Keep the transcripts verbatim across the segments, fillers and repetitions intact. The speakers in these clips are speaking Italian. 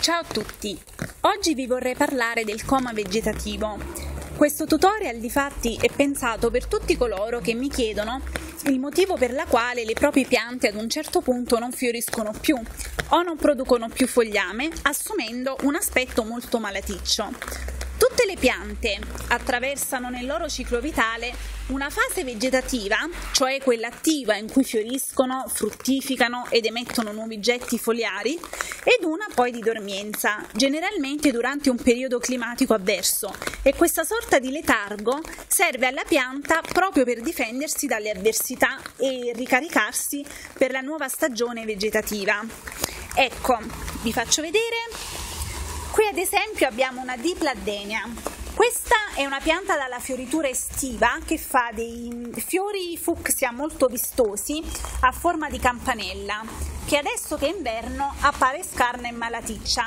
Ciao a tutti! Oggi vi vorrei parlare del coma vegetativo. Questo tutorial difatti è pensato per tutti coloro che mi chiedono il motivo per la quale le proprie piante ad un certo punto non fioriscono più o non producono più fogliame, assumendo un aspetto molto malaticcio. Tutte le piante attraversano nel loro ciclo vitale una fase vegetativa, cioè quella attiva in cui fioriscono, fruttificano ed emettono nuovi getti foliari, ed una poi di dormienza, generalmente durante un periodo climatico avverso, e questa sorta di letargo serve alla pianta proprio per difendersi dalle avversità e ricaricarsi per la nuova stagione vegetativa. Ecco, vi faccio vedere. Qui ad esempio abbiamo una Dipladenia. Questa è una pianta dalla fioritura estiva che fa dei fiori fucsia molto vistosi a forma di campanella, che adesso che è inverno appare scarna e malaticcia.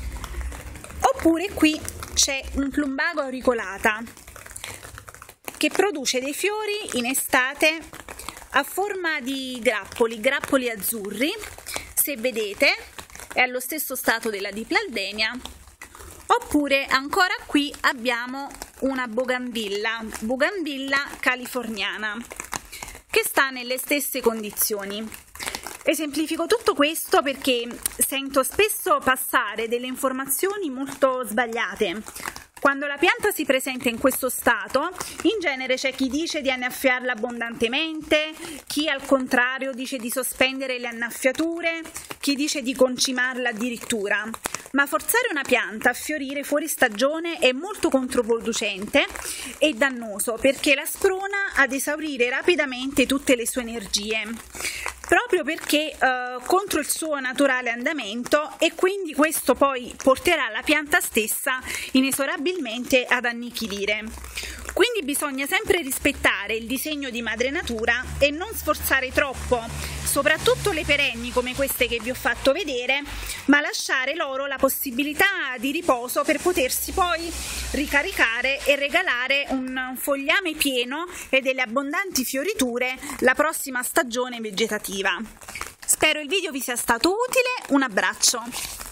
Oppure qui c'è un plumbago auricolata che produce dei fiori in estate a forma di grappoli, grappoli azzurri. Se vedete è allo stesso stato della Dipladenia. Oppure ancora qui abbiamo una Bougainvillea, Bougainvillea californiana, che sta nelle stesse condizioni. Esemplifico tutto questo perché sento spesso passare delle informazioni molto sbagliate. Quando la pianta si presenta in questo stato, in genere c'è chi dice di annaffiarla abbondantemente, chi al contrario dice di sospendere le annaffiature, chi dice di concimarla addirittura. Ma forzare una pianta a fiorire fuori stagione è molto controproducente e dannoso perché la sprona ad esaurire rapidamente tutte le sue energie, proprio perché eh, contro il suo naturale andamento, e quindi questo poi porterà la pianta stessa inesorabilmente ad annichilire. Quindi bisogna sempre rispettare il disegno di madre natura e non sforzare troppo, soprattutto le perenni come queste che vi ho fatto vedere, ma lasciare loro la possibilità di riposo per potersi poi ricaricare e regalare un fogliame pieno e delle abbondanti fioriture la prossima stagione vegetativa. Spero il video vi sia stato utile, un abbraccio!